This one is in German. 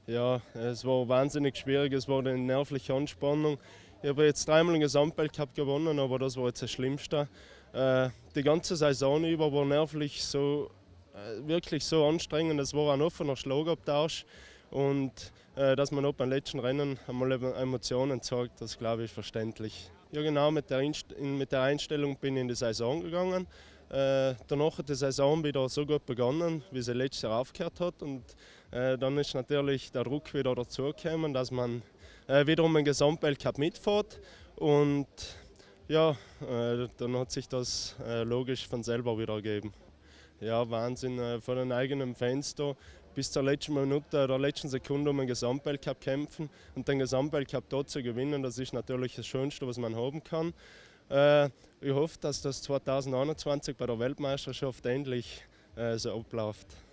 Ja, es war wahnsinnig schwierig, es war eine nervliche Anspannung. Ich habe jetzt dreimal den Gesamtweltcup gewonnen, aber das war jetzt das Schlimmste. Die ganze Saison über war nervlich so, wirklich so anstrengend. Es war ein offener Schlagabtausch und dass man auch beim letzten Rennen einmal Emotionen zeigt, das glaube ich verständlich. Ja genau, mit der Einstellung bin ich in die Saison gegangen. Danach hat die Saison wieder so gut begonnen, wie sie letztes Jahr aufgehört hat. Und dann ist natürlich der Druck wieder dazugekommen, dass man wiederum den Gesamtweltcup mitfährt. Und ja, dann hat sich das logisch von selber wieder ergeben. Ja, Wahnsinn, von den eigenen Fans da bis zur letzten Minute oder letzten Sekunde um den Gesamtweltcup kämpfen und den Gesamtweltcup dort zu gewinnen, das ist natürlich das Schönste, was man haben kann. Ich hoffe, dass das 2021 bei der Weltmeisterschaft endlich so abläuft.